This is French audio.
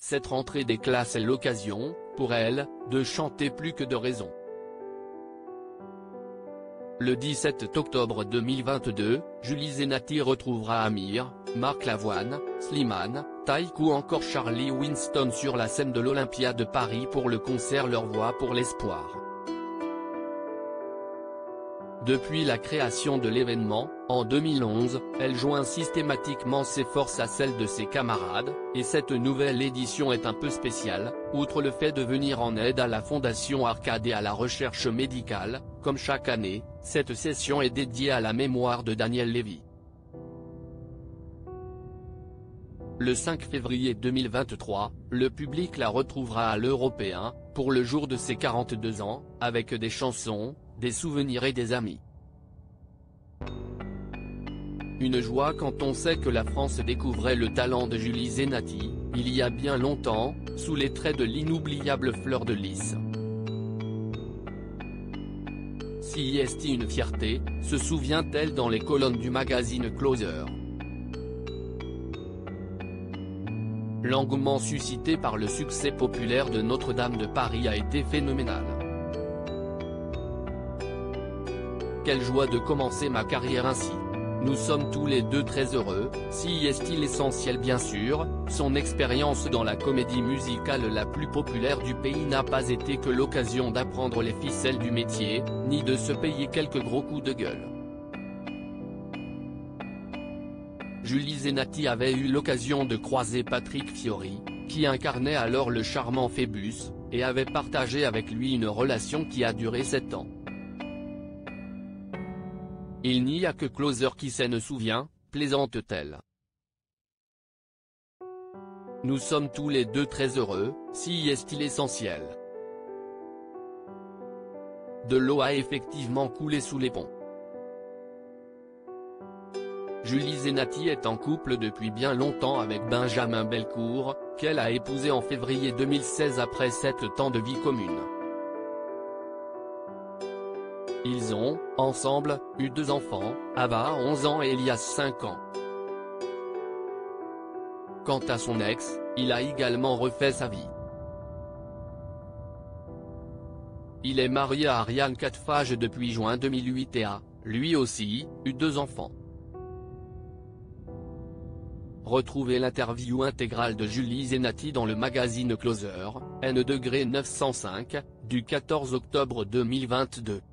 cette rentrée des classes est l'occasion, pour elle, de chanter plus que de raison. Le 17 octobre 2022, Julie Zenati retrouvera Amir, Marc Lavoine, Slimane, Taïk ou encore Charlie Winston sur la scène de l'Olympia de Paris pour le concert Leur Voix pour l'espoir. Depuis la création de l'événement, en 2011, elle joint systématiquement ses forces à celles de ses camarades, et cette nouvelle édition est un peu spéciale, outre le fait de venir en aide à la Fondation Arcade et à la recherche médicale. Comme chaque année, cette session est dédiée à la mémoire de Daniel Lévy. Le 5 février 2023, le public la retrouvera à l'Européen, pour le jour de ses 42 ans, avec des chansons, des souvenirs et des amis. Une joie quand on sait que la France découvrait le talent de Julie Zenati, il y a bien longtemps, sous les traits de l'inoubliable Fleur de Lys. Si est une fierté, se souvient-elle dans les colonnes du magazine Closer. L'engouement suscité par le succès populaire de Notre-Dame de Paris a été phénoménal. Quelle joie de commencer ma carrière ainsi. Nous sommes tous les deux très heureux, si est l'essentiel bien sûr, son expérience dans la comédie musicale la plus populaire du pays n'a pas été que l'occasion d'apprendre les ficelles du métier, ni de se payer quelques gros coups de gueule. Julie Zenati avait eu l'occasion de croiser Patrick Fiori, qui incarnait alors le charmant Phébus, et avait partagé avec lui une relation qui a duré 7 ans. Il n'y a que Closer qui s'en souvient, plaisante-t-elle. Nous sommes tous les deux très heureux, si est l'essentiel. De l'eau a effectivement coulé sous les ponts. Julie Zenati est en couple depuis bien longtemps avec Benjamin Belcourt, qu'elle a épousé en février 2016 après 7 ans de vie commune. Ils ont, ensemble, eu 2 enfants, Ava 11 ans et Elias 5 ans. Quant à son ex, il a également refait sa vie. Il est marié à Ariane Katfage depuis juin 2008 et a, lui aussi, eu 2 enfants. Retrouvez l'interview intégrale de Julie Zenati dans le magazine Closer, N-905, du 14 octobre 2022.